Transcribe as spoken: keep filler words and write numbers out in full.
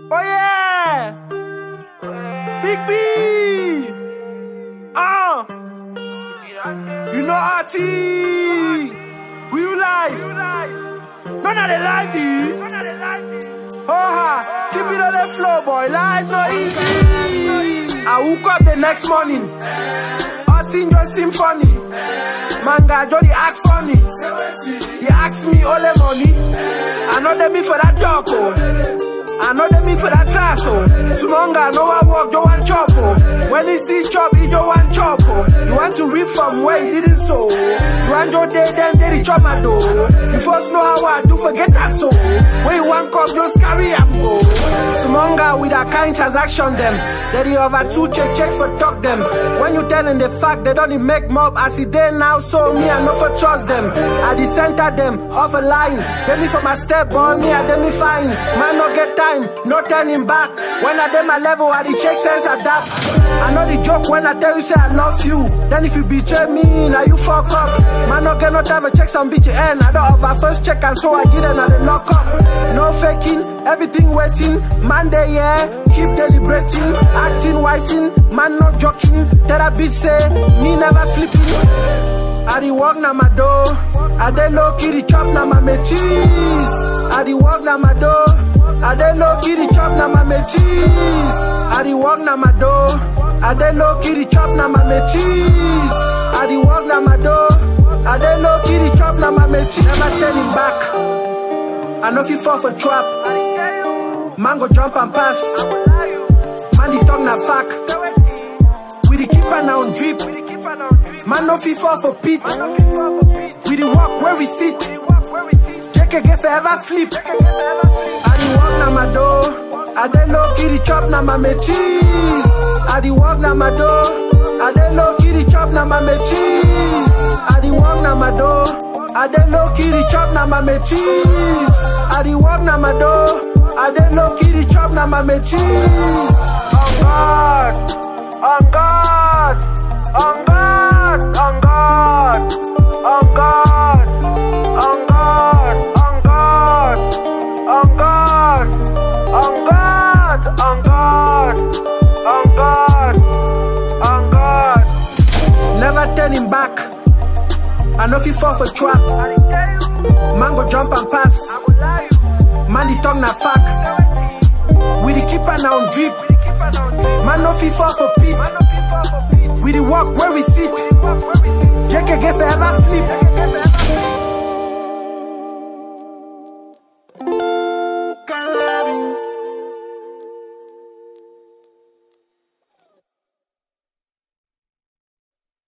Oh yeah! Big B! Ah! Uh. You know R T! Real life! None of the life, dude! Oh ha! Keep it on the floor, boy. Life not easy! I woke up the next morning. R T just seem funny. Manga Jolly act funny. He asked me all the money. I know them me for that job, oh. I know them me for that trash, oh. Sumonga, no I walk, you want chop, oh. When he see chop, he don't want chop, oh. You want to reap from where he didn't sow. You want your day, then they chop my door. You first know how I do forget that so. When you want cup, just carry am go. Sumonga with a kind transaction them. They the over two check check for talk them. When you telling the fact they don't make mob as it they now, so me I no for trust them. I the center them off a line. Then me for my step on me, I then me fine. Man no get time. No turning back. When I dem my level, I the check sense adapt. I know the joke when I tell you say I love you. Then if you betray me, now you fuck up. Man no get no time to check some bitch end. I don't have a first check and so I get another lock up. No faking, everything waiting. Man they yeah, keep deliberating, acting wising. Man not joking. That a bitch say me never flipping. I the walk na my door. I dey low key the chop na my me cheese. I the walk na my door. I dey low key the chop na my me cheese. I the walk na my door. I dey low key the chop na my me cheese. I the walk na my door. I dey low key the chop na my me cheese. Never turning back. I know if you fall for trap, man go jump and pass. Man the tongue na fact. We the keeper now on drip. Man no fi fall for pit. We the walk where we sit. Take a get forever flip. I the walk na my door. I dey low key the chop na my me cheese. I the walk na my door. I dey low key the chop na my me cheese. I the walk na my door. I dey low key the chop na my me cheese. I the walk na my door. I dey low key the chop na my me cheese. On God, on God, on God, on God, on God, on God, on God, on God, on God, on God, on God, on God. Never turning back. I know if you fall for trap, man go jump and pass. Man the tongue na fact. We the keeper now on drip. Man no fi fall for pit. We the walk where we sit. J K get forever flip.